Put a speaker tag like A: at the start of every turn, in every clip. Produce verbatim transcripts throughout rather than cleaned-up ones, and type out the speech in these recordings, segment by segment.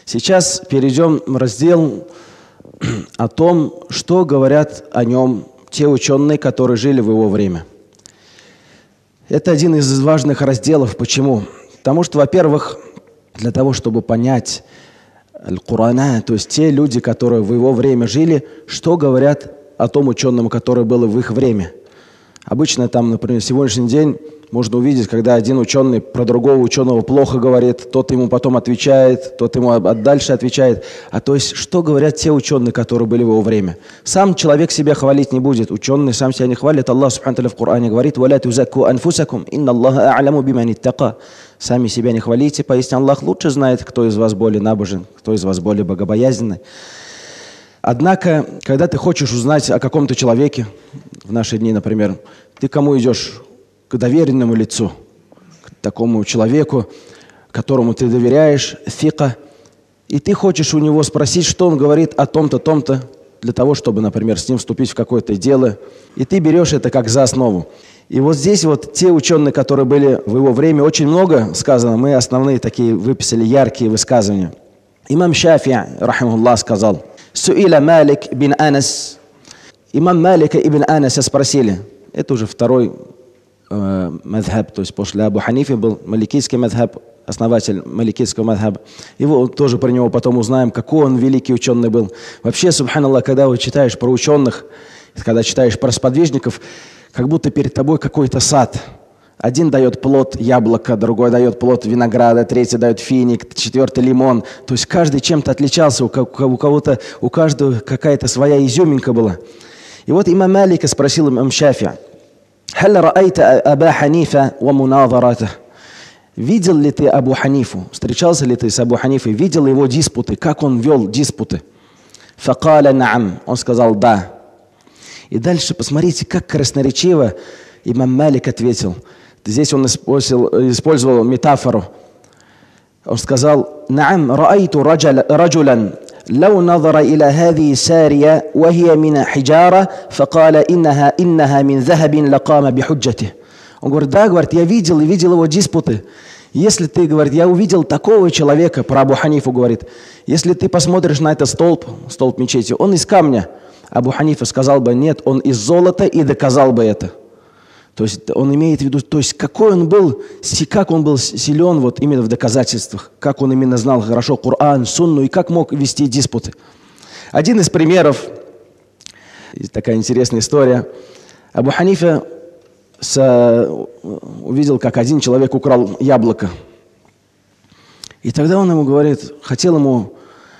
A: Сейчас перейдем в раздел о том, что говорят о нем те ученые, которые жили в его время. Это один из важных разделов. Почему? Потому что, во-первых, для того, чтобы понять Аль-Кур'ана, то есть те люди, которые в его время жили, что говорят о том ученому, который был в их время. Обычно там, например, сегодняшний день можно увидеть, когда один ученый про другого ученого плохо говорит, тот ему потом отвечает, тот ему дальше отвечает. А то есть, что говорят те ученые, которые были в его время? Сам человек себя хвалить не будет. Ученый сам себя не хвалит. Аллах Субхану ва Тааля в Коране говорит: «Валя тузакку анфусакум, инна Аллаха а'ламу биман иттака». Сами себя не хвалите, поистине Аллах лучше знает, кто из вас более набожен, кто из вас более богобоязненный. Однако, когда ты хочешь узнать о каком-то человеке, в наши дни, например, ты кому идешь? К доверенному лицу, к такому человеку, которому ты доверяешь, фика, и ты хочешь у него спросить, что он говорит о том-то, том-то, для того, чтобы, например, с ним вступить в какое-то дело, и ты берешь это как за основу. И вот здесь вот те ученые, которые были в его время, очень много сказано, мы основные такие выписали яркие высказывания. Имам Шафии, рахимахуллах, сказал: «Суиля Малик бин Анас». Имам Малика ибн Анаса спросили, это уже второй э, мазхаб, то есть после Абу Ханифи был маликийский мазхаб, основатель маликийского мазхаба. Его тоже про него потом узнаем, какой он великий ученый был. Вообще, субханаллах, когда вы читаешь про ученых, когда читаешь про сподвижников, как будто перед тобой какой-то сад. Один дает плод яблоко, другой дает плод винограда, третий дает финик, четвертый лимон. То есть каждый чем-то отличался, у кого-то, у каждого какая-то своя изюминка была. И вот имам Малика спросил имам Шафии: «Халь раайта Аба Ханифа ва муназаратах?» Видел ли ты Абу Ханифу? Встречался ли ты с Абу Ханифой? Видел его диспуты? Как он вел диспуты? Факаля наам. Он сказал да. И дальше посмотрите, как красноречиво имам Малик ответил. Здесь он использовал, использовал метафору. Он сказал: наам раайту раджулян لو نظر إلى هذه السارية وهي من حجارة فقال إنها إنها من ذهب لقام بحجته. Он говорит: да, говорит, я видел и видел его диспуты. Если ты, говорит, я увидел такого человека, про Абу Ханифу говорит, если ты посмотришь на этот столб, столб мечети, он из камня. Абу Ханифа сказал бы: нет, он из золота, и доказал бы это. То есть он имеет в виду, то есть какой он был, как он был силен вот именно в доказательствах, как он именно знал хорошо Коран, Сунну и как мог вести диспуты. Один из примеров, такая интересная история. Абу Ханифа с, увидел, как один человек украл яблоко. И тогда он ему говорит, хотел ему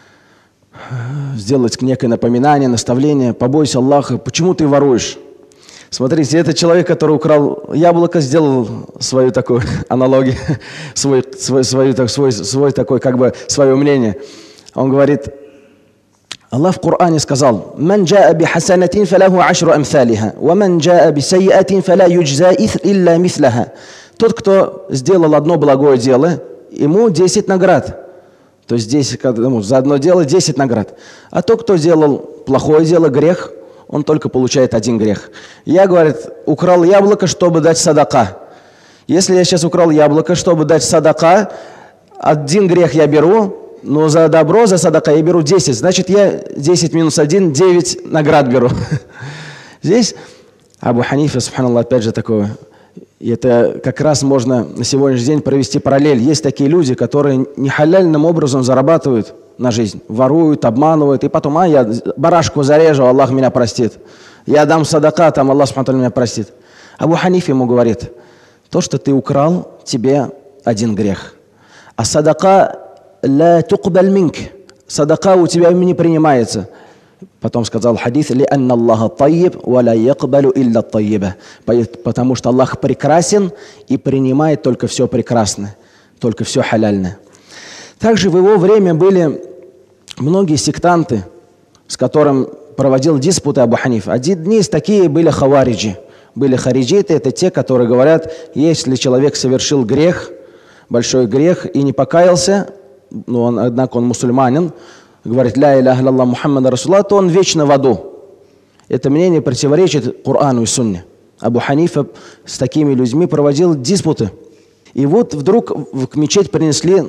A: сделать некое напоминание, наставление: побойся Аллаха, почему ты воруешь? Смотрите, этот человек, который украл яблоко, сделал свою такую аналогию, свой, свой, свою, так, свой, свой такой, как бы, свое мнение. Он говорит, Аллах в Коране сказал: «Ман джаа би хасанатин фалаху ашру амсалиха, ва ман джаа би сайятин фала юджза илля мислаха». Тот, кто сделал одно благое дело, ему десять наград. То есть десять, ну, за одно дело десять наград. А тот, кто сделал плохое дело, грех, он только получает один грех. Я, говорит, украл яблоко, чтобы дать садака. Если я сейчас украл яблоко, чтобы дать садака, один грех я беру, но за добро, за садака я беру десять. Значит, я десять минус один, девять наград беру. Здесь Абу Ханифа, субханаллах, опять же такое. И это как раз можно на сегодняшний день провести параллель. Есть такие люди, которые нехаляльным образом зарабатывают на жизнь, воруют, обманывают, и потом, а, я барашку зарежу, Аллах меня простит. Я дам садака, там Аллах субхану меня простит. Абу Ханифа ему говорит, то, что ты украл, тебе один грех. А садака ла туқбаль минк. Садака у тебя не принимается. Потом сказал хадис: «Ли анна Аллаха тайиб, ва ла якбалю илля тайиба». Потому что Аллах прекрасен и принимает только все прекрасное, только все халяльное. Также в его время были многие сектанты, с которым проводил диспуты Абу Ханифа. Одни из таких были хавариджи. Были хариджиты, это те, которые говорят, если человек совершил грех, большой грех, и не покаялся, но он, однако он мусульманин, говорит «Ля иляха илlallah Мухаммад Расулаллах», то он вечно в аду. Это мнение противоречит Корану и Сунне. Абу Ханифа с такими людьми проводил диспуты. И вот вдруг в мечеть принесли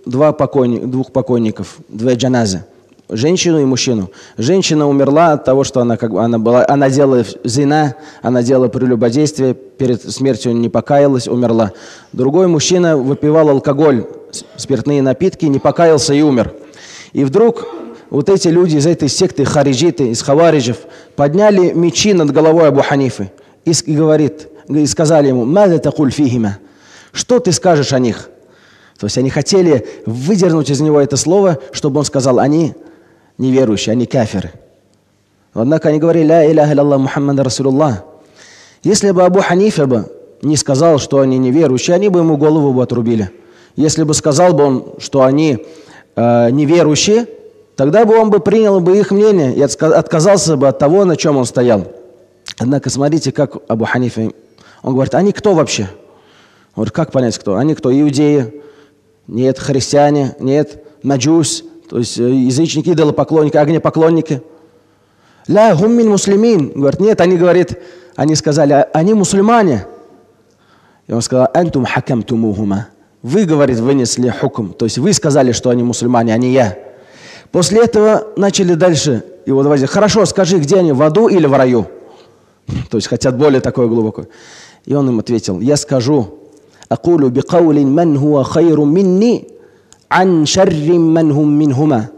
A: два покойни, двух покойников, две джаназы, женщину и мужчину. Женщина умерла от того, что она, как бы, она, была, она делала зина, она делала прелюбодействие, перед смертью не покаялась, умерла. Другой мужчина выпивал алкоголь, спиртные напитки, не покаялся и умер. И вдруг вот эти люди из этой секты хариджиты, из хавариджев, подняли мечи над головой Абу Ханифы и, и, говорит, и сказали ему: «Маза такуль фихима?» Что ты скажешь о них? То есть они хотели выдернуть из него это слово, чтобы он сказал: они неверующие, они кафиры. Однако они говорили: «Ля иляха илlallah Мухаммад Расулуллах». Если бы Абу Ханифа бы не сказал, что они неверующие, они бы ему голову бы отрубили. Если бы сказал бы он, что они э, неверующие, тогда бы он бы принял бы их мнение и отказался бы от того, на чем он стоял. Однако смотрите, как Абу Ханифа, он говорит: они кто вообще? Он говорит: как понять кто? Они кто? Иудеи? Нет. Христиане? Нет. Маджус? То есть язычники, идолопоклонники, огнепоклонники? Ля хум мин муслимин. Говорит: нет, они, говорит, они сказали: они мусульмане. И он сказал: антум хакамтумухума. Вы, говорит, вынесли хукм. То есть вы сказали, что они мусульмане, а не я. После этого начали дальше его давать: хорошо, скажи, где они, в аду или в раю? То есть хотят более такое глубокое. И он им ответил: я скажу: акулу бикаулин ман хуа хайру минни ан шаррим ман хум минхума.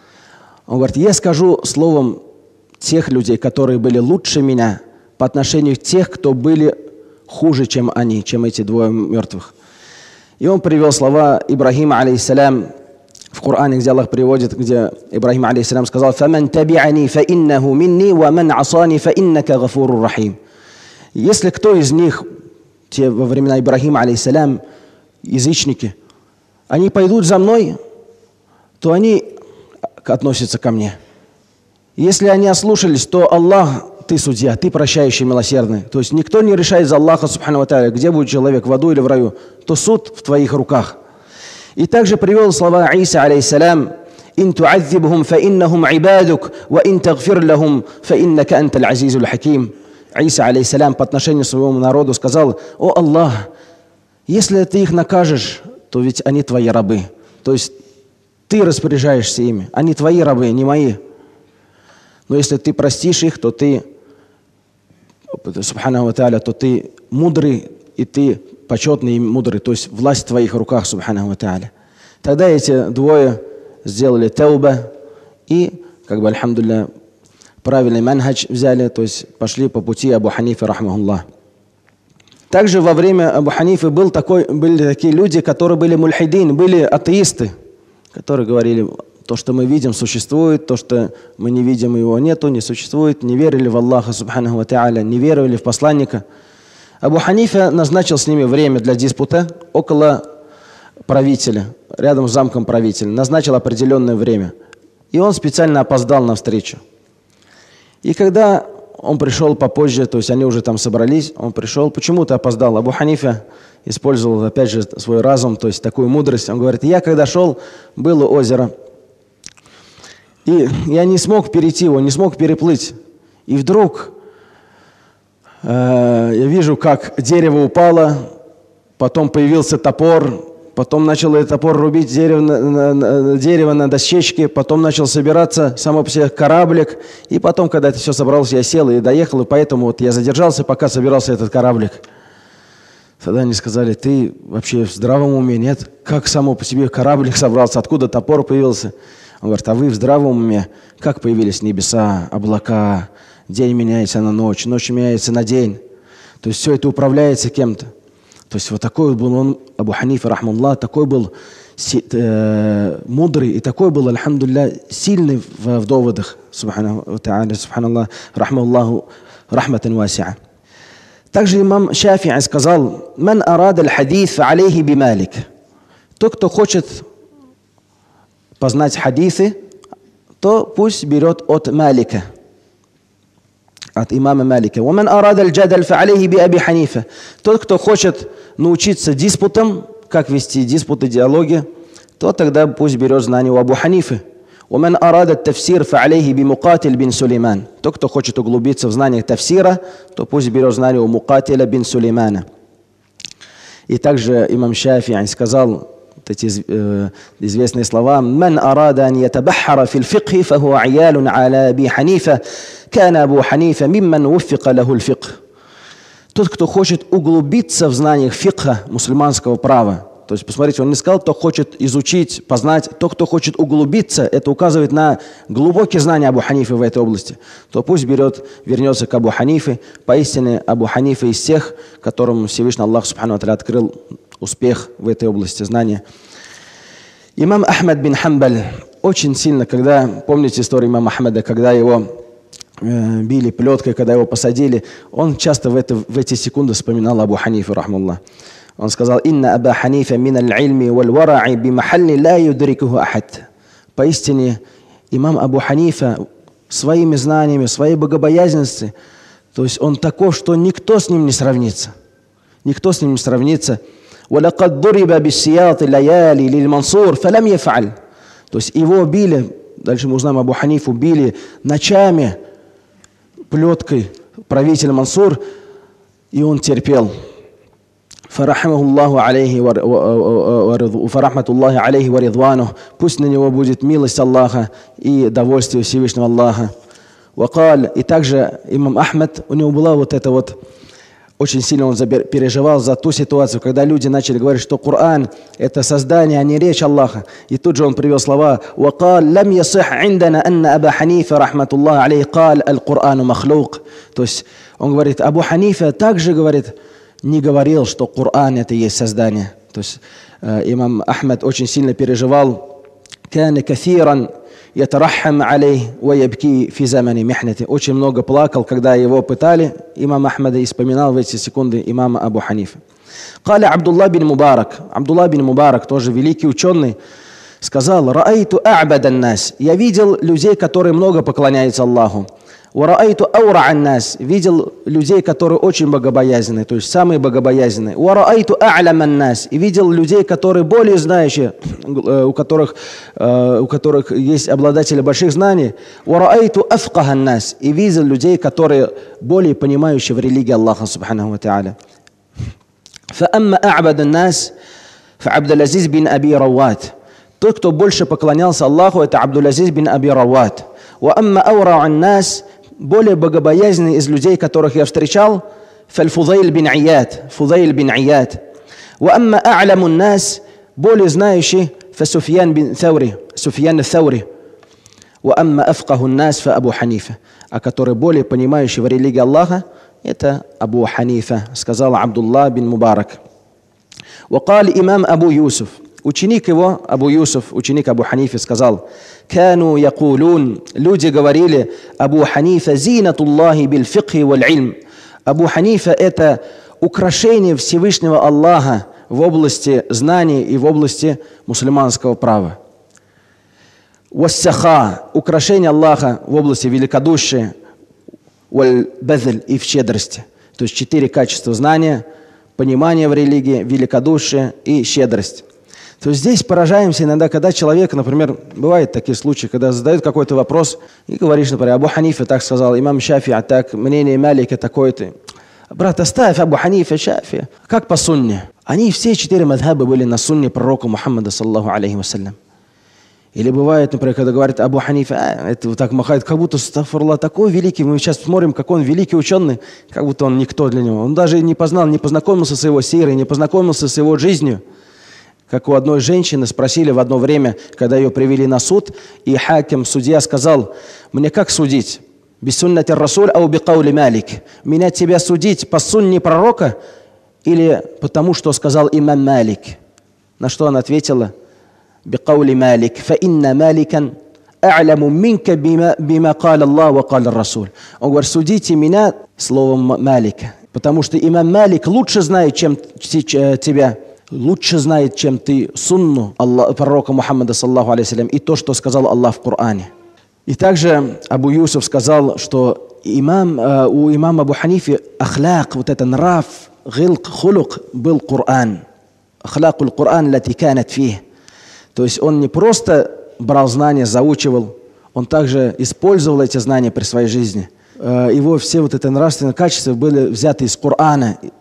A: Он говорит: я скажу словом тех людей, которые были лучше меня, по отношению к тех, кто были хуже, чем они, чем эти двое мертвых. И он привел слова Ибрахима, алейхиссалям, в Коране, где Аллах приводит, где Ибрахим, алейхиссалям, сказал: «Фаман таби'ани фа иннаху минни, ва ман асани фа иннака гафурур рахим». Если кто из них, те во времена Ибрахима, алейхиссалям, язычники, они пойдут за мной, то они относятся ко мне. Если они ослушались, то Аллах, ты судья, ты прощающий, милосердный. То есть никто не решает за Аллаха, субхану ва тааля, где будет человек, в аду или в раю, то суд в твоих руках. И также привел слова Иса, алейхиссалям: «Ин ту'адзибхум фа иннахум ибадук, ва ин тагфир лахум фа иннака анталь азизуль хаким». Иса, алейхиссалям, по отношению к своему народу сказал: «О Аллах, если ты их накажешь, то ведь они твои рабы». То есть ты распоряжаешься ими, они твои рабы, не мои. Но если ты простишь их, то ты, субхану ва тааля, то ты мудрый, и ты почетный и мудрый, то есть власть в твоих руках, субхану ва тааля. Тогда эти двое сделали тауба и, как бы, альхамдулилля, правильный манхадж взяли, то есть пошли по пути Абу Ханифы, рахмахуллах. Также во время Абу Ханифы был такой, были такие люди, которые были мульхидин, были атеисты, которые говорили: то, что мы видим, существует, то, что мы не видим, его нету, не существует, не верили в Аллаха, субхану ва тааля, не верили в посланника. Абу Ханифа назначил с ними время для диспута около правителя, рядом с замком правителя, назначил определенное время. И он специально опоздал на встречу. И когда он пришел попозже, то есть они уже там собрались, он пришел: почему ты опоздал? Абу Ханифа использовал опять же свой разум, то есть такую мудрость. Он говорит: я когда шел, было озеро, и я не смог перейти его, не смог переплыть. И вдруг э, я вижу, как дерево упало, потом появился топор, потом начал этот топор рубить дерево на, на, дерево на дощечке, потом начал собираться само по себе кораблик. И потом, когда это все собралось, я сел и доехал, и поэтому вот я задержался, пока собирался этот кораблик. Тогда они сказали: ты вообще в здравом уме, нет? Как само по себе кораблик собрался, откуда топор появился? Он говорит: а вы в здравом уме? Как появились небеса, облака, день меняется на ночь, ночь меняется на день. То есть все это управляется кем-то. То есть вот такой был он, Абу Ханифа, рахмаллах, такой был э, мудрый и такой был, альхамдулилля, сильный в, в доводах, субхану ва тааля, субханаллах, рахмаллаху, рахматан васиа. Также имам Шафи'и сказал: «Ман арада аль-хадис фа алейхи бималик». Тот, кто хочет познать хадисы, то пусть берет от Малика, от имама Малика. «Ваман арада аль-джадаль фа алейхи би Аби Ханифа». Тот, кто хочет научиться диспутам, как вести диспуты, диалоги, то тогда пусть берет знания у Абу Ханифы. «Ваман арада тафсир фа алейхи би Мукатиль бин Сулейман». Тот, кто хочет углубиться в знаниях тафсира, то пусть берет знания у Мукатиля бин Сулеймана. И также имам Шафи'и сказал вот эти э, известные слова: «Ман арада ан ятабаххара фил фикхи, фахуа аялун аля Аби Ханифа, кана Абу Ханифа мимман уффика лаху фикх». Тот, кто хочет углубиться в знаниях фикха, мусульманского права. То есть, посмотрите, он не сказал, кто хочет изучить, познать. Тот, кто хочет углубиться, это указывает на глубокие знания Абу Ханифы в этой области. То пусть берет, вернется к Абу Ханифе. Поистине, Абу Ханифа из тех, которым Всевышний Аллах Субхану ва Тааля открыл успех в этой области знания. Имам Ахмад бин Хамбаль очень сильно, когда, помните историю имама Ахмада, когда его э, били плеткой, когда его посадили, он часто в, это, в эти секунды вспоминал Абу Ханифу, рахмаллах. Он сказал: «Инна Аба Ханифа мин аль-ильми валь-вара'i бимахалли ла юдрикуху ахад». Поистине, имам Абу Ханифа своими знаниями, своей богобоязненностью, то есть он таков, что никто с ним не сравнится. Никто с ним не сравнится. وَلَقَدْ ضُرِبَ بِالسِّيَاطِ اللَّيَالِ لِلْمَنْصُورِ فَلَمْ يَفْعَلْ. То есть его били, дальше мы узнаем, Абу Ханифу били ночами плеткой правитель Мансур, и он терпел. Фарахматуллаху алейхи ва ридвану. Пусть на него будет милость Аллаха и довольствие Всевышнего Аллаха. Вакаль. И также имам Ахмад, у него была вот эта вот, очень сильно он переживал за ту ситуацию, когда люди начали говорить, что Коран – это создание, а не речь Аллаха. И тут же он привел слова: «Вакаль лам ясих индана анна Аба Ханифа, рахматуллаху алейхи, каль аль-Курану махлук». То есть он говорит, Абу Ханифа также говорит, не говорил, что Коран это и есть создание. То есть э, имам Ахмад очень сильно переживал. «Кана кафиран ятарахам алейх ва ябки фи замани михнати». Очень много плакал, когда его пытали, имам Ахмада, и вспоминал в эти секунды имама Абу Ханифа. Каля Абдулла бин Мубарак. Абдулла бин Мубарак, тоже великий ученый, сказал: «Раайту а'бадан нас». Я видел людей, которые много поклоняются Аллаху. «Вараайту аурa'ан нас». Видел людей, которые очень богобоязненные, то есть самые богобоязненные. «Вараайту а'ламан нас». И видел людей, которые более знающие, у которых, у которых есть обладатели больших знаний. «Вараайту афкахан нас». И видел людей, которые более понимающие в религии Аллаха Субханаху ва Тааля. «Фаамма а'бадан нас фа'Абдул-Азиз бин Аби Рават». Тот, кто больше поклонялся Аллаху, это Абдул-Азиз бин Аби Рават. «Ваамма аурa'ан нас». Более богобоязненный из людей, которых я встречал, Фаль-Фудейль бин Ияд, Фудейль бин Ияд. Уамма а'ламу нас, более знающий, Фасуфьян бин Thawri, Суфьян Thawri. Уамма афкаху нас фа Абу Ханифа. А который более понимающий в религии Аллаха, это Абу Ханифа, сказал Абдулла бин Мубарак. Вакали имам Абу Юсуф. Ученик его, Абу Юсуф, ученик Абу Ханифи, сказал: «Кану якулун». Люди говорили: Абу Ханифа зинатуллахи биль фикхи валь ильм. Абу Ханифа – это украшение Всевышнего Аллаха в области знаний и в области мусульманского права. Вассаха – украшение Аллаха в области великодушия, валь базль – и в щедрости. То есть четыре качества знания, понимание в религии, великодушие и щедрость. То есть здесь поражаемся иногда, когда человек, например, бывают такие случаи, когда задают какой-то вопрос и говоришь, например, Абу Ханифа так сказал, имам Шафи так, мнение Малика такое-то. Брат, оставь Абу Ханифа, Шафи. Как по сунне? Они все четыре мадхаба были на сунне пророка Мухаммада, саллаху алейхи вассалям. Или бывает, например, когда говорит Абу Ханифа, а, это вот так махает, как будто Астагфируллах такой великий, мы сейчас смотрим, как он великий ученый, как будто он никто для него. Он даже не познал, не познакомился с его сирой, не познакомился с его жизнью. Как у одной женщины спросили в одно время, когда ее привели на суд, и хаким, судья, сказал: мне как судить? Бисуннати расуль ау бикаули малик. Меня тебя судить по сунне пророка или потому, что сказал имам Малик? На что она ответила: бикаули малик. Фа инна маликан а'ламу минка бима кал Аллах ва кал расуль. Он говорит: судите меня словом Малика, потому что имам Малик лучше знает, чем тебя. Лучше знает, чем ты, сунну Аллах, пророка Мухаммада, саллаху алейхи вассалям, и то, что сказал Аллах в Коране. И также Абу Юсуф сказал, что имам, э, у имама Абу Ханифи ахляк, вот это нрав, гилк, хулук, был Коран. Ахлакул Коран лати канат фих. То есть он не просто брал знания, заучивал, он также использовал эти знания при своей жизни. Э, его все вот это нравственные качества были взяты из Корана.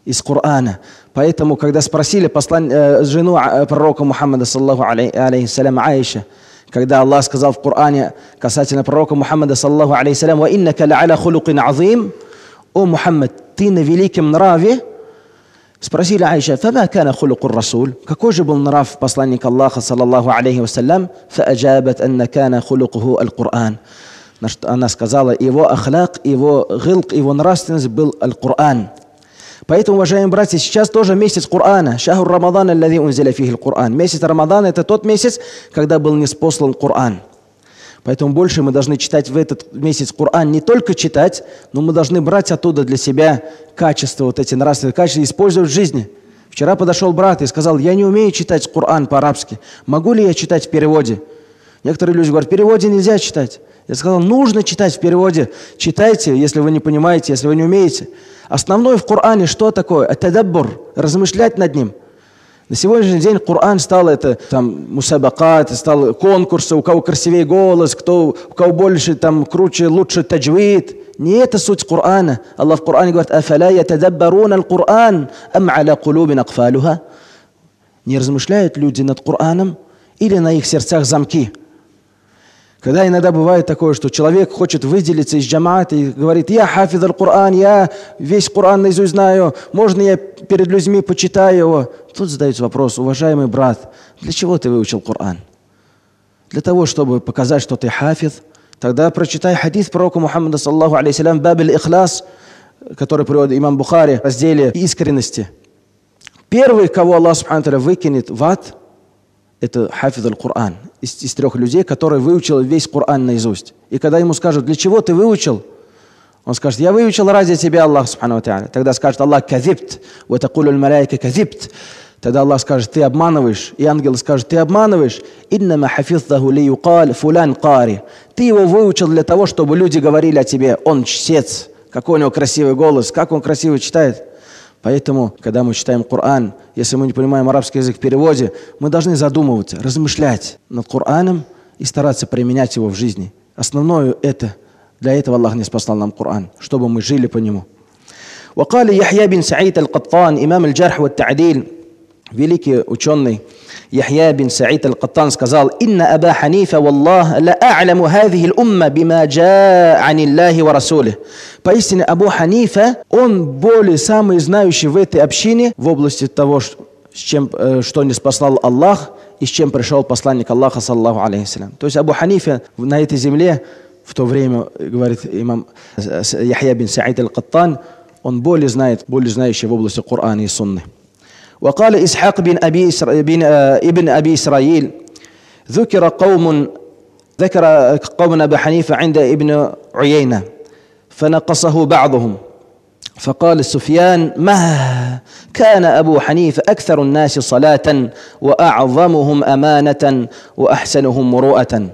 A: из Корана. Поэтому, когда спросили послан... э, жену э, пророка Мухаммада, саллаллаху алейхиссалям, Аиша, когда Аллах сказал в Коране касательно пророка Мухаммада, саллаллаху алейхиссалям, «Ва иннака ла аля хулукин азим», «О Мухаммад, ты на великом нраве». Спросили Аиша, «Фама кана хулуку расуль», какой же был нрав посланника Аллаха, саллаллаху алейхи вассалям, «Фааджабат анна кана хулукуху аль-Кур'ан». Она сказала, его ахляк, его гилк, его нравственность был аль-Кур'ан. Поэтому, уважаемые братья, сейчас тоже месяц Корана. Шахр Рамадан, аллади унзиля фихи аль-Кур'ан. Месяц Рамадана – это тот месяц, когда был ниспослан Коран. Поэтому больше мы должны читать в этот месяц Коран. Не только читать, но мы должны брать оттуда для себя качества, вот эти нравственные качества, использовать в жизни. Вчера подошел брат и сказал, я не умею читать Коран по-арабски. Могу ли я читать в переводе? Некоторые люди говорят, в переводе нельзя читать. Я сказал, нужно читать в переводе. Читайте, если вы не понимаете, если вы не умеете. Основное в Коране что такое? Ат-тадаббур, размышлять над ним. На сегодняшний день Коран стал это там мусабакат, стал конкурсы, у кого красивее голос, кто, у кого больше там круче, лучше таджвид. Не это суть Корана. Аллах в Коране говорит, афаля ятадаббаруна аль-Коран, ам аля кулубин акфалуха. Не размышляют люди над Кораном или на их сердцах замки? Когда иногда бывает такое, что человек хочет выделиться из джамаата и говорит, я хафиз аль-Коран, я весь Коран наизусть знаю, можно я перед людьми почитаю его? Тут задается вопрос, уважаемый брат, для чего ты выучил Коран? Для того, чтобы показать, что ты хафиз? Тогда прочитай хадис пророка Мухаммада, саллаллаху алейхиссалям, баб аль-Ихлас, который приводит имам Бухари в разделе искренности. Первый, кого Аллах субхану ва тааля выкинет в ад, это хафиз аль-Коран, из, из трех людей, которые выучил весь Коран наизусть. И когда ему скажут, для чего ты выучил? Он скажет, я выучил ради тебя, Аллах субхану ва тааля. Тогда скажет Аллах, казибт, ва такулу аль-маляйка казибт. Тогда Аллах скажет, ты обманываешь. И ангел скажет, ты обманываешь. Иннама хафизтаху ли юкаль фулян кари. Ты его выучил для того, чтобы люди говорили о тебе, он чтец, какой у него красивый голос, как он красиво читает. Поэтому, когда мы читаем Коран, если мы не понимаем арабский язык в переводе, мы должны задумываться, размышлять над Кораном и стараться применять его в жизни. Основное это, для этого Аллах не спасал нам Коран, чтобы мы жили по нему. وقال يحيى بن سعيد القطان إمام الجرح والتعديل, великий ученый Яхья бин Саид аль-Каттан сказал, «Инна Аба Ханифа, валлах, ла а'ламу хазихи аль-умма бима джаа ани Аллахи ва расулих». Поистине Абу Ханифа, он более самый знающий в этой общине в области того, с чем, что не спасал Аллах и с чем пришел посланник Аллаха, саллаллаху алейхи. То есть Абу Ханифа на этой земле в то время, говорит имам Яхья бин Саид аль-Каттан, он более знает, более знающий в области Корана и Сунны. وقال إسحاق بن أبي بن ابن أبي إسرائيل ذكر قوم ذكر قوم أبي حنيفة عند ابن عيينة فنقصه بعضهم فقال سفيان ما كان أبو حنيفة أكثر الناس صلاة وأعظمهم أمانة وأحسنهم مروءة.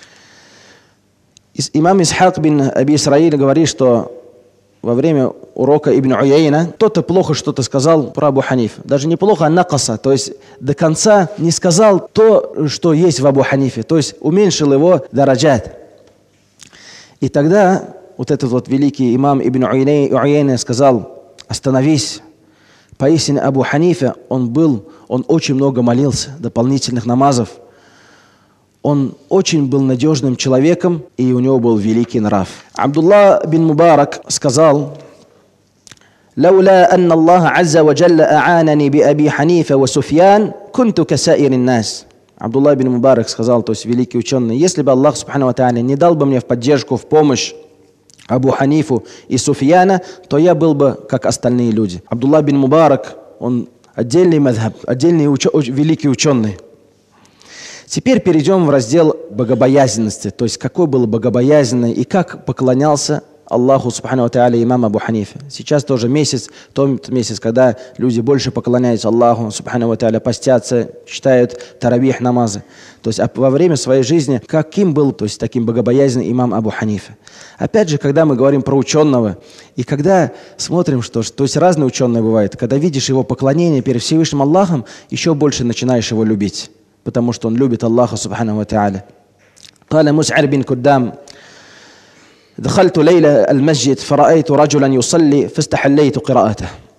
A: Имам Исхак бин Аби Исраиль говорит, что во время урока Ибн Уяйна кто-то плохо что-то сказал про Абу Ханифа. Даже не плохо, а накаса. То есть до конца не сказал то, что есть в Абу Ханифе. То есть уменьшил его дараджат. И тогда вот этот вот великий имам Ибн Уяйна сказал, остановись. Поистине Абу Ханифа, он был, он очень много молился, дополнительных намазов. Он очень был надежным человеком, и у него был великий нрав. Абдулла бин Мубарак сказал, «Лаула анна Аллаха азза ва джалла а'анани би Аби Ханифа ва Суфьян, кунту касаирин нас». Абдулла бин Мубарак сказал, то есть великий ученый, если бы Аллах субхану ва тааля не дал бы мне в поддержку, в помощь Абу Ханифу и Суфьяна, то я был бы как остальные люди. Абдулла бин Мубарак, он отдельный мазхаб, отдельный учё, великий ученый. Теперь перейдем в раздел богобоязненности, то есть какой был богобоязненный и как поклонялся Аллаху субхану ва тааля имам Абу Ханифа. Сейчас тоже месяц, тот месяц, когда люди больше поклоняются Аллаху субхану ва тааля, постятся, читают таравих намазы. То есть во время своей жизни каким был, то есть таким богобоязненным имам Абу Ханифа. Опять же, когда мы говорим про ученого, и когда смотрим, что, то есть разные ученые бывают, когда видишь его поклонение перед Всевышним Аллахом, еще больше начинаешь его любить, потому что он любит Аллаха субхану ва тааля. قال مسعر بن كدام دخلت ليلة المسجد فرأيت رجلا يصلي فاستحليت قراءته.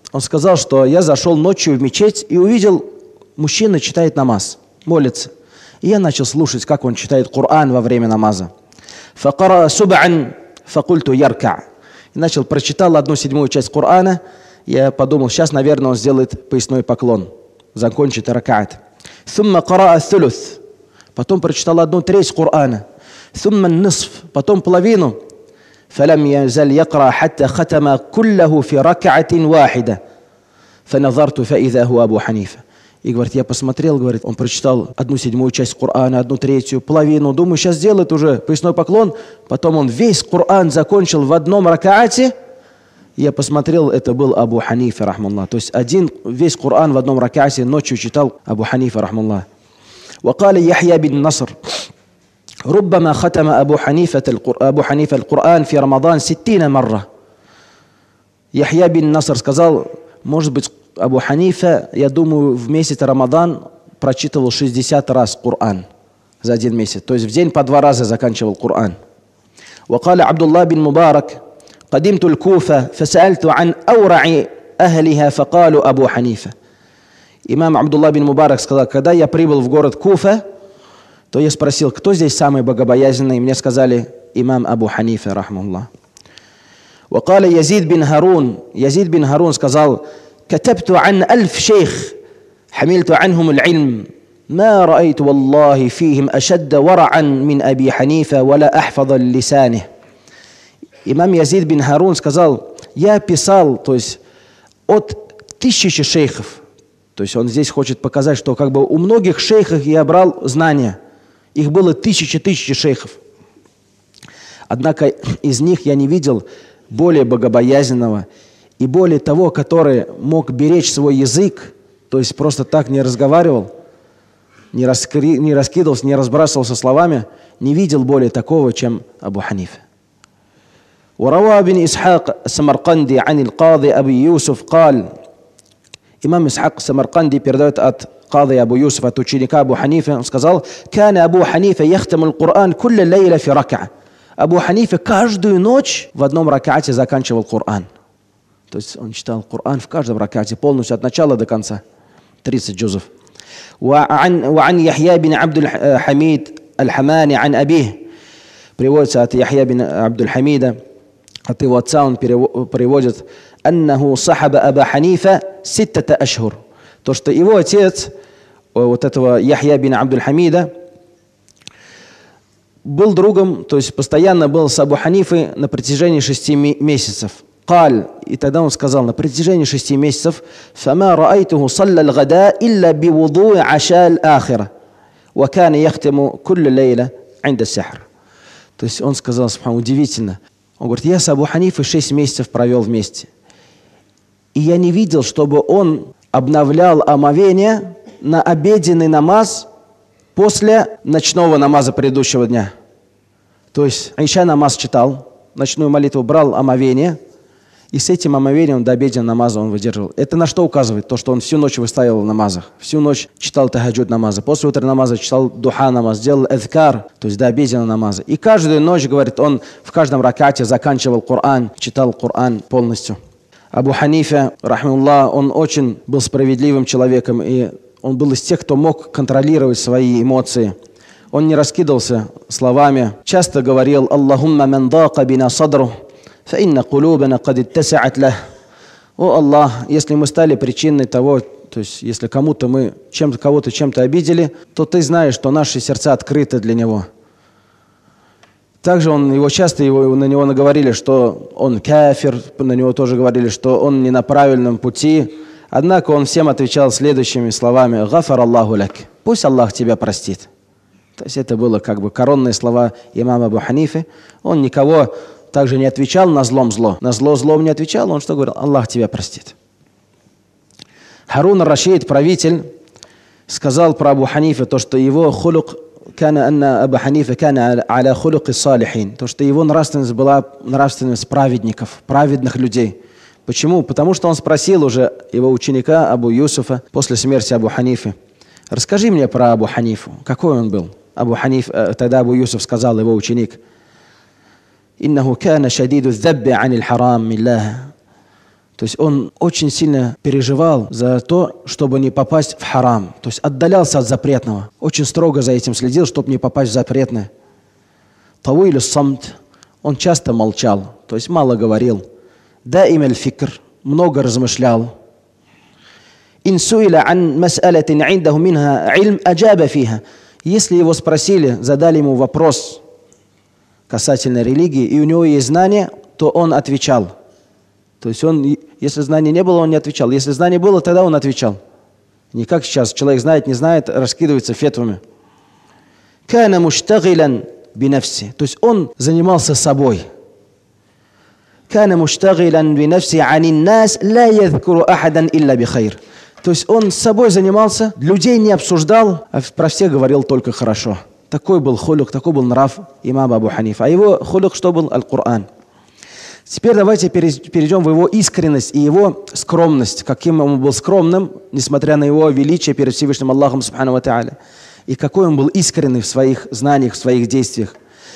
A: Он сказал, что я зашел ночью в мечеть и увидел, мужчина читает намаз, молится. И я начал слушать, как он читает Коран во время намаза. فَقَرَأَ سُبْعًا فَقُلْتُ يَرْكَعْ. И начал, прочитал одну седьмую часть Корана. Я подумал, сейчас, наверное, он сделает поясной поклон, закончит ракаат. ثُمَّ قَرَأَ الثُّلُث. Потом прочитал одну треть Корана. ثُمَّ النِّصْفِ. Потом половину. فلم يزل يقرأ حتى ختم كله في ركعة واحدة فنظرت فإذا هو أبو حنيفة. И говорит, я посмотрел, говорит, он прочитал одну седьмую часть Корана, одну третью, половину. Думаю, сейчас сделает уже поясной поклон. Потом он весь Коран закончил в одном ракаате. Я посмотрел, это был Абу Ханифа, рахмаллах. То есть один весь Коран в одном ракаате ночью читал Абу Ханифа, рахмаллах. وقال يحيى بن نصر ربما ختم أبو حنيفة أبو حنيفة القرآن في رمضان ستين مرة. Яхья бин Наср сказал, может быть, Абу Ханифа, я думаю, в месяц Рамадан прочитывал шестьдесят раз Коран за один месяц. То есть в день по два раза заканчивал Коран. وقال عبد الله بن مبارك قدمت الكوفة فسألت عن أورع أهلها فقالوا أبو حنيفة. Имам Абдулла бин Мубарак сказал, когда я прибыл в город Куфа, то я спросил, кто здесь самый богобоязненный, и мне сказали, имам Абу Ханифа, рахмаллах. وقال يزيد بن هارون يزيد بن هارون сказал, كتبت عن ألف شيخ حملت عنهم العلم ما رأيت والله فيهم أشد ورعا من أبي حنيفة ولا أحفظ لسانه. Имам Язид бин Харун сказал, я писал, то есть от тысячи шейхов. То есть он здесь хочет показать, что как бы у многих шейхов я брал знания. Их было тысячи-тысячи шейхов. Однако из них я не видел более богобоязненного и более того, который мог беречь свой язык, то есть просто так не разговаривал, не, раскри, не раскидывался, не разбрасывался словами, не видел более такого, чем Абу Ханифа. وروى بن إسحاق السمرقندي عن القاضي أبي يوسف قال. Имам Исхак Самарканди передает от Кады Абу Юсуфа, от ученика Абу Ханифа, он сказал, «Кан Абу Ханифа яхтаму ал-Кур'ан кулля лейля фи рака». Абу Ханифа каждую ночь в одном ракате заканчивал Коран. То есть он читал Коран в каждом ракате, полностью от начала до конца. тридцать джузов. وعن يحيى بن عبد الحميد الحماني عن أبيه. Приводится от Яхья бин Абдуль Хамида, от его отца он переводит, «Аннаху сахаба Аба Ханифа ситтата ашхур». То, что его отец, вот этого Яхья бин Абдуль Хамида, был другом, то есть постоянно был с Абу Ханифой на протяжении шести месяцев. Каль, и тогда он сказал, на протяжении шести месяцев, «Фама раайтуху салла al-гада илля бивудуи аша ал-ахира, ва кана яхтаму кулля лейла инда сахр». То есть он сказал, удивительно, он говорит, я с Абу Ханифой шесть месяцев провел вместе. И я не видел, чтобы он обновлял омовение на обеденный намаз после ночного намаза предыдущего дня. То есть Иша намаз читал, ночную молитву брал омовение, и с этим омовением до обеденного намаза он выдерживал. Это на что указывает? То, что он всю ночь выстаивал в намазах, всю ночь читал тахаджуд намаза, после утреннего намаза читал духа намаз, делал эдкар, то есть до обеденного намаза. И каждую ночь, говорит, он в каждом ракате заканчивал Коран, читал Коран полностью. Абу Ханифа, рахмаллах, он очень был справедливым человеком, и он был из тех, кто мог контролировать свои эмоции. Он не раскидывался словами, часто говорил «Аллахумма ман дака бина садру, фаинна кулубана кад иттасаат лах». О Аллах, если мы стали причиной того, то есть если кому-то мы чем-то, кого-то чем-то обидели, то ты знаешь, что наши сердца открыты для него. Также он, его часто его, на него наговорили, что он кафир, на него тоже говорили, что он не на правильном пути. Однако он всем отвечал следующими словами «Гафар Аллаху лак», пусть Аллах тебя простит. То есть это было как бы коронные слова имама Абу Ханифы. Он никого также не отвечал на злом зло. На зло злом не отвечал, он что говорил? Аллах тебя простит. Харун ар-Рашид, правитель, сказал про Абу Ханифа то, что его хулук كان أن أبا حنيفة كان على خلق الصالحين. То, что его нравственность была нравственность праведников, праведных людей. Почему? Потому что он спросил уже его ученика Абу Юсуфа после смерти Абу Ханифы. Расскажи мне про Абу Ханифу. Какой он был? Абу Ханиф, тогда Абу Юсуф сказал, его ученик, «Иннаху кана шадиду дзабби ани л-харам милляха». То есть он очень сильно переживал за то, чтобы не попасть в харам. То есть отдалялся от запретного. Очень строго за этим следил, чтобы не попасть в запретное. Тавилю самт. Он часто молчал, то есть мало говорил. Даим аль-фикр. Много размышлял. Ин суиля ан мас'алатин индаху минха илм аджаба фиха. Если его спросили, задали ему вопрос касательно религии, и у него есть знание, то он отвечал. То есть он, если знания не было, он не отвечал. Если знание было, тогда он отвечал. Не как сейчас. Человек знает, не знает, раскидывается фетвами. Кана муштагилян бинafси. То есть он занимался собой. Кана муштагилян бинafси анин нас ла ядхкуру ахадан илля бихайр. То есть он с собой занимался, людей не обсуждал, а про всех говорил только хорошо. Такой был хулюк, такой был нрав имама Абу Ханифа. А его хулюк что был? Аль-Кур'ан. Теперь давайте перейдем в его искренность и его скромность. Каким он был скромным, несмотря на его величие перед Всевышним Аллахом Субхану ва Тааля. И какой он был искренный в своих знаниях, в своих действиях.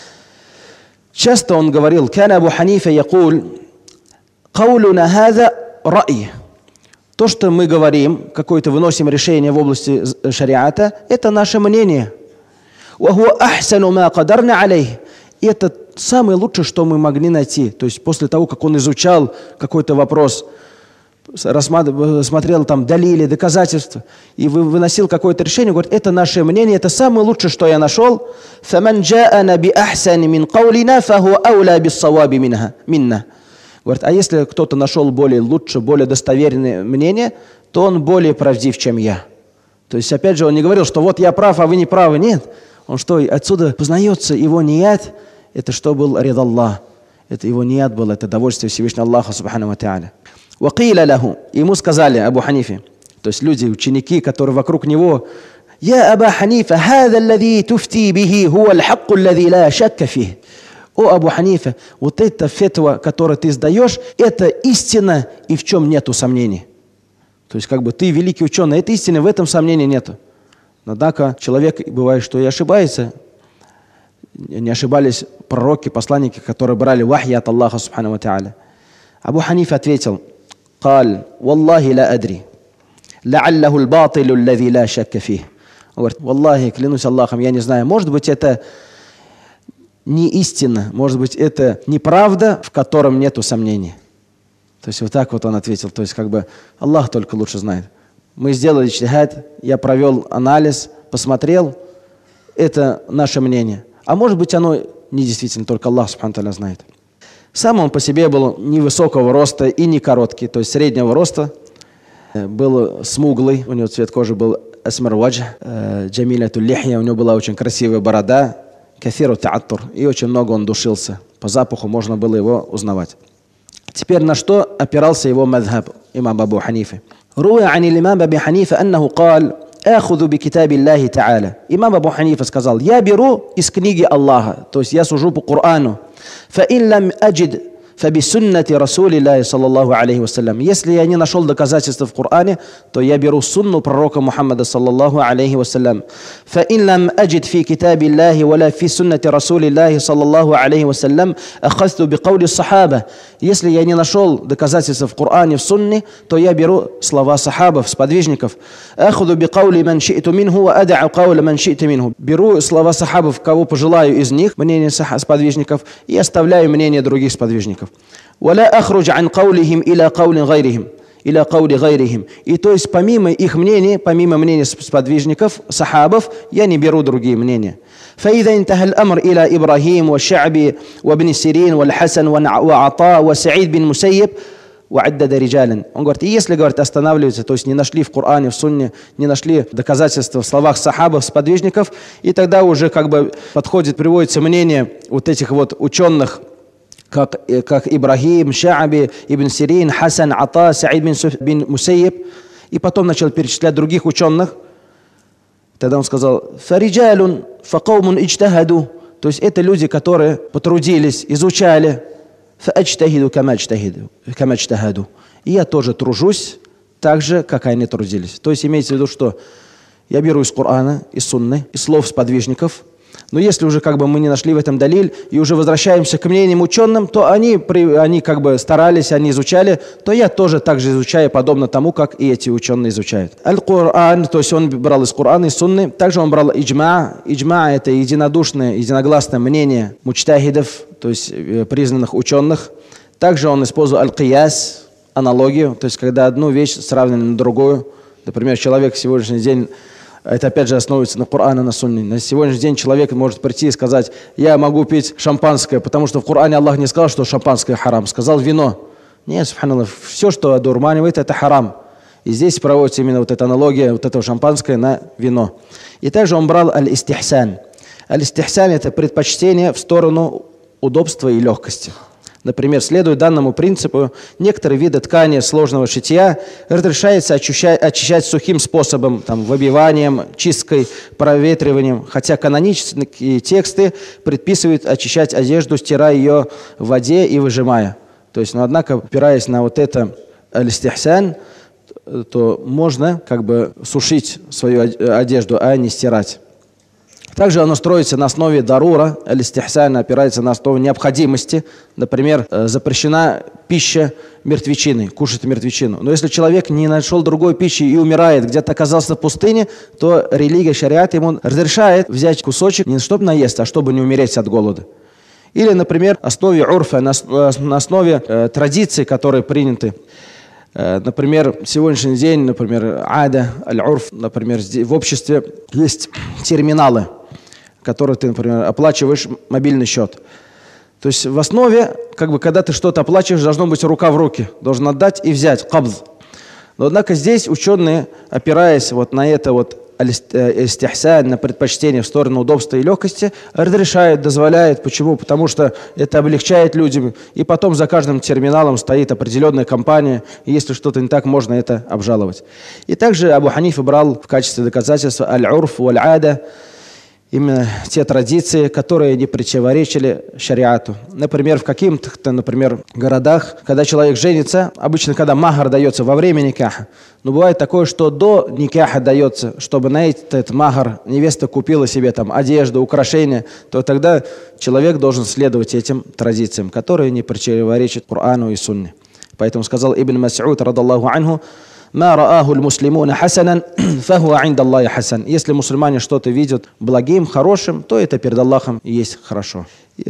A: Часто он говорил: «Кана Абу Ханифа якуль, каулуна хаза ра'и». То, что мы говорим, какое-то выносим решение в области шариата, это наше мнение. «Вахуа ахсану ма кадарна алейх». И это самое лучшее, что мы могли найти. То есть после того, как он изучал какой-то вопрос, смотрел там далили, доказательства, и выносил какое-то решение, говорит, это наше мнение, это самое лучшее, что я нашел. فَمَنْ جَاءَنَا بِأَحْسَنِ مِنْ قَوْلِنَا فَهُوَ أَوْلَى بِالصَّوَابِ مِنَّا. Говорит, а если кто-то нашел более лучше, более достоверное мнение, то он более правдив, чем я. То есть, опять же, он не говорил, что вот я прав, а вы не правы. Нет. Он что, отсюда познается его ният, это что был рид Аллах. Это его ният был, это довольствие Всевышнего Аллаха, субхану ва тааля. Вакиля лаху. Ему сказали, Абу Ханифе, то есть люди, ученики, которые вокруг него, «Я Аба Ханифа, хаза аллади туфти бихи, хуа аль-хакку аллади ла шакка фих». О, Абу Ханифа, вот эта фетва, которую ты сдаешь, это истина, и в чем нету сомнений. То есть, как бы ты великий ученый, это истина, в этом сомнений нету. Однако человек, бывает, что и ошибается. Не ошибались пророки, посланники, которые брали вахи от Аллаха, субхану ва тааля. Абу Ханифа ответил, «Кал, валлахи ла адри, ла'аллаху аль-батилу аллади ла шакка фих». Он говорит, «Валлахи, клянусь Аллахом, я не знаю, может быть, это не истина, может быть, это неправда, в котором нету сомнений». То есть вот так вот он ответил. То есть как бы Аллах только лучше знает. Мы сделали иджтихад, я провел анализ, посмотрел, это наше мнение. А может быть, оно не действительно, только Аллах субхану тааля знает. Сам он по себе был невысокого роста и не короткий, то есть среднего роста. Был смуглый, у него цвет кожи был асмар ваджх, джамилятуль лихья, у него была очень красивая борода, кафиру та'аттур, и очень много он душился. По запаху можно было его узнавать. Теперь на что опирался его мадхаб, имам Абу Ханифы? Руя ани имам Абу Ханифа, аннаху кал, ахуду би китаби Аллахи та'аля. Имам Абу Ханифа сказал, я беру из книги Аллаха, то есть я сужу по Корану. Фа ин лам аджид фабисуннати расулиллахи саллаллаху алейхи вассалям. Если я не нашел доказательства в Коране, то я беру сунну пророка Мухаммада саллаллаху алейхи вассалям. Фа ин лам аджид фи китаби Аллахи валя фи суннати расулиллахи саллаллаху алейхи вассалям ахазту би каули сахаба. Если я не нашел доказательства в Коране, в сунне, то я беру слова сахабов, сподвижников. Ахуду би каули ман ши'ту минху ва ад'у кауля ман ши'ту минху. Беру слова сахабов, кого пожелаю из них, мнение сподвижников, и оставляю мнение других сподвижников. ولا أخرج عن قولهم إلى قول غيرهم إلى قول غيرهم. И то есть помимо их мнений, помимо мнений сподвижников, сахабов, я не беру другие мнения. فإذا انتهى الأمر إلى إبراهيم والشعبي وابن سيرين والحسن وعطاء وسعيد بن مسيب وعدد رجالا. Он говорит, и если, говорит, останавливаются, то есть не нашли в Коране, в Сунне, не нашли доказательства в словах сахабов, сподвижников, и тогда уже как бы подходит, приводится мнение вот этих вот ученых, как, как Ибрахим, Шааби, Ибн Сирин, Хасан, Ата, Саид бин Мусайиб. И потом начал перечислять других ученых. Тогда он сказал, «Фариджалун факаумун иджтахаду». То есть это люди, которые потрудились, изучали. «Фаачтахиду кама иджтахаду». И я тоже тружусь так же, как они трудились. То есть имеется в виду, что я беру из Корана, из Сунны, из слов сподвижников, Но если уже как бы мы не нашли в этом далиль и уже возвращаемся к мнениям ученым, то они, они как бы старались, они изучали, то я тоже так же изучаю, подобно тому, как и эти ученые изучают. Аль-Кур'ан, то есть он брал из Корана и Сунны, также он брал иджма. Иджма – это единодушное, единогласное мнение муджтахидов, то есть признанных ученых. Также он использовал аль-кияс, аналогию, то есть когда одну вещь сравниваем на другую. Например, человек в сегодняшний день, это опять же основывается на Коране, на Сунне. На сегодняшний день человек может прийти и сказать: я могу пить шампанское, потому что в Коране Аллах не сказал, что шампанское харам, сказал вино. Нет, субханаллах, все, что одурманивает, это харам. И здесь проводится именно вот эта аналогия, вот этого шампанское на вино. И также он брал аль-истихсан. Аль-истихсан – это предпочтение в сторону удобства и легкости. Например, следуя данному принципу, некоторые виды ткани сложного шитья разрешается очищать, очищать сухим способом, там, выбиванием, чисткой, проветриванием, хотя канонические тексты предписывают очищать одежду, стирая ее в воде и выжимая. То есть, но однако, опираясь на вот это аль-истихсан, то можно как бы сушить свою одежду, а не стирать. Также оно строится на основе дарура, аль-истихсан опирается на основу необходимости. Например, запрещена пища мертвечины, кушать мертвечину. Но если человек не нашел другой пищи и умирает, где-то оказался в пустыне, то религия, шариат ему разрешает взять кусочек не чтобы наесться, а чтобы не умереть от голода. Или, например, на основе урфа, на основе э, традиций, которые приняты. Например, в сегодняшний день, например, ада, аль-урф, например, в обществе есть терминалы, которые ты, например, оплачиваешь мобильный счет. То есть в основе, как бы, когда ты что-то оплачиваешь, должно быть рука в руки, должен отдать и взять, кабз. Но однако здесь ученые, опираясь вот на это вот аль-истихсан, на предпочтение в сторону удобства и легкости, разрешают, дозволяют. Почему? Потому что это облегчает людям. И потом за каждым терминалом стоит определенная компания. И если что-то не так, можно это обжаловать. И также Абу Ханифа брал в качестве доказательства аль-урф валь-ада, именно те традиции, которые не противоречили шариату. Например, в каких-то, например, городах, когда человек женится, обычно, когда махар дается во время никаха, но бывает такое, что до никаха дается, чтобы на этот махар невеста купила себе там одежду, украшения, то тогда человек должен следовать этим традициям, которые не противоречат Корану и Сунне. Поэтому сказал Ибн Мас'уд, радаллаху анху: «Ма рааху аль-муслимуна хасанан, фахуа инда Аллахи хасан». Если мусульмане что-то видят благим, хорошим, то это перед Аллахом и есть хорошо.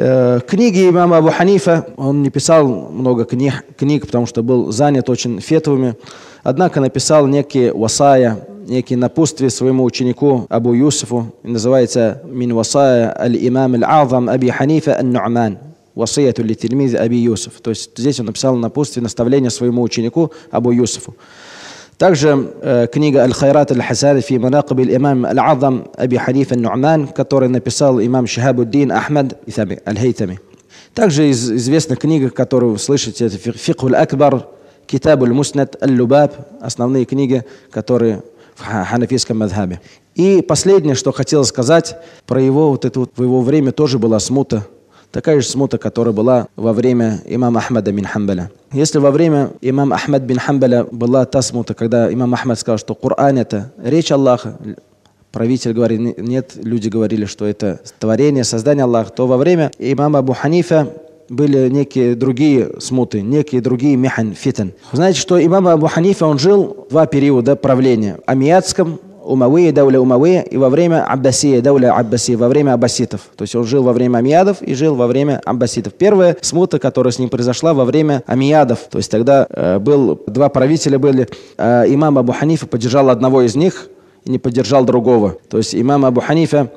A: Книги имама Абу Ханифа, он не писал много книг, книг, потому что был занят очень фетвами, однако написал некие васая, некие напутствия своему ученику Абу Юсуфу, называется «Мин васая аль-имам аль-азам Аби Ханифа ан-Ну'ман». Васияту ли тильмиз Аби Юсуф. То есть здесь он написал напутствие, наставление своему ученику Абу Юсуфу. Также э, книга «Аль-Хайрат аль-Хасан фи манакиб аль-имам аль-Азам Аби Ханифа ан-Ну'ман», который написал имам Шихабуддин Ахмад аль-Хейтами. Также из известных книг, которые вы слышите, это «Фикх аль-Акбар», «Китаб аль-Муснад», «Аль-Лубаб», основные книги, которые в ханафийском мадхабе. И последнее, что хотел сказать, про его, вот это вот, в его время тоже была смута. Такая же смута, которая была во время имама Ахмада бин Хамбаля. Если во время имама Ахмад бин Хамбаля была та смута, когда имам Ахмад сказал, что Коран это речь Аллаха, правитель говорит, нет, люди говорили, что это творение, создание Аллаха, то во время имама Абу Ханифа были некие другие смуты, некие другие михан, фитан. Знаете, что имам Абу Ханифа, он жил два периода правления. Амиядском, Умавия, дауля Умавия, и во время Аббасия, дауля Аббасия, во время аббаситов. То есть он жил во время амиядов и жил во время аббаситов. Первая смута, которая с ним произошла во время амиядов. То есть тогда э, был, два правителя были. Э, имам Абу Ханифа поддержал одного из них и не поддержал другого. То есть имам Абу Ханифа,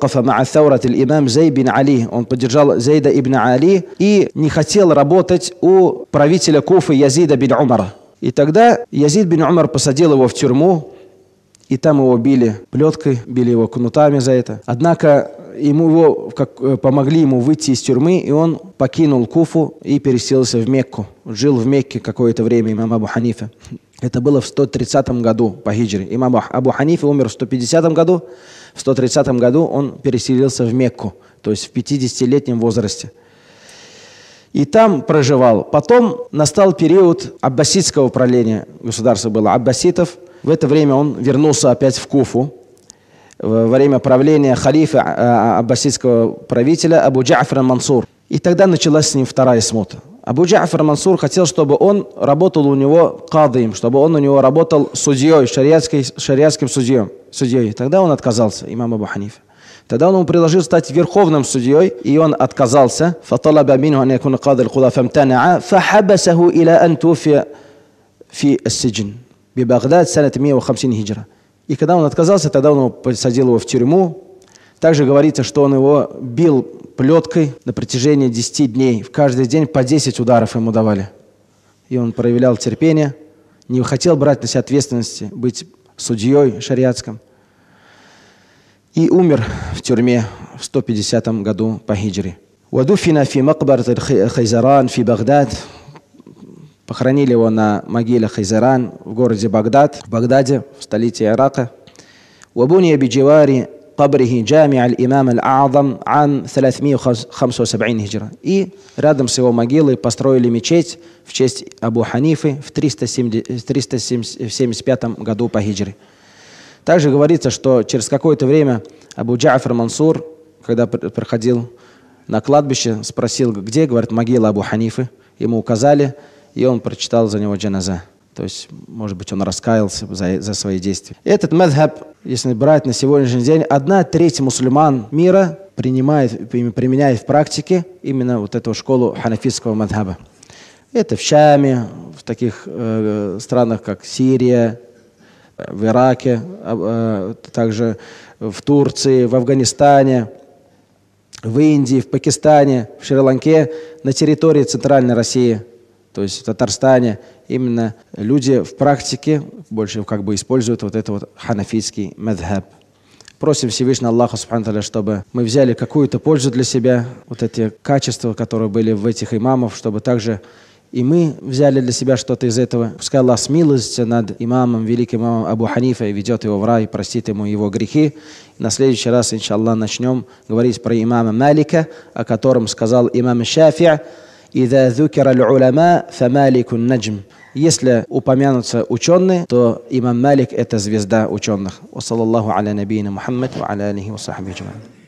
A: имам Зейд бин Али, он поддержал Зейда ибн Али и не хотел работать у правителя Куфы Язида бин Умара. И тогда Язид бин Умар посадил его в тюрьму, и там его били плеткой, били его кнутами за это. Однако ему его, как, помогли ему выйти из тюрьмы, и он покинул Куфу и переселился в Мекку. Жил в Мекке какое-то время имам Абу Ханифа. Это было в сто тридцатом году по хиджре. Имам Абу Ханифа умер в сто пятидесятом году. В сто тридцатом году он переселился в Мекку, то есть в пятидесятилетнем возрасте. И там проживал. Потом настал период аббасидского правления. Государство было аббаситов. В это время он вернулся опять в Куфу. во время правления халифа аббасидского правителя Абу Джа'фар Мансур. И тогда началась с ним вторая смута. Абу Джа'фар Мансур хотел, чтобы он работал у него кадием, чтобы он у него работал судьей, шариатским судьей. судьей. Тогда он отказался, имам Абу Ханифа. Тогда он ему предложил стать верховным судьей, и он отказался. فطلب منه أن يكون قاضي القضاة فامتنع فحبسه إلى أن توفي في السجن ببغداد سنة مئة وخمسين هجرة. И когда он отказался, тогда он посадил его в тюрьму. Также говорится, что он его бил плеткой на протяжении десяти дней. В каждый день по десять ударов ему давали. И он проявлял терпение, не хотел брать на себя ответственности, быть судьей шариатским. И умер в тюрьме в сто пятидесятом году по хиджре. Вадуфина фи макбарат Хайзаран фи Багдад. Похоронили его на могиле Хайзаран в городе Багдад, в Багдаде, в столице Ирака. Вабуния бидживари قبره جامع الإمام الأعظم عام ثلاثمائة وخمسة وسبعين هجرة. И рядом с его могилой построили мечеть в честь Абу Ханифы в триста семьдесят пятом году по хиджре. Также говорится, что через какое-то время Абу Джа'фар Мансур, когда проходил на кладбище, спросил, где, говорит, могила Абу Ханифы. Ему указали, и он прочитал за него джаназа. То есть, может быть, он раскаялся за, за свои действия. Этот мадхаб, если брать на сегодняшний день, одна треть мусульман мира принимает, применяет в практике именно вот эту школу ханафитского мадхаба. Это в Шаме, в таких э, странах, как Сирия, в Ираке, э, также в Турции, в Афганистане, в Индии, в Пакистане, в Шри-Ланке, на территории Центральной России, то есть в Татарстане, именно люди в практике больше как бы используют вот это вот ханафитский мадхаб. Просим Всевышнего Аллаха Субхану Тааля, чтобы мы взяли какую-то пользу для себя, вот эти качества, которые были в этих имамов, чтобы также и мы взяли для себя что-то из этого. Пускай Аллах смилостится над имамом, великим имамом Абу Ханифа и ведет его в рай, простит ему его грехи. И на следующий раз, иншаллах, начнем говорить про имама Малика, о котором сказал имам Шафи': «Иза зукира аль-уляма фамаликун наджм». Если упомянутся ученые, то имам Малик – это звезда ученых. Ва саллаллаху аля набийна Мухаммад ва аля алихи ва сахбихи.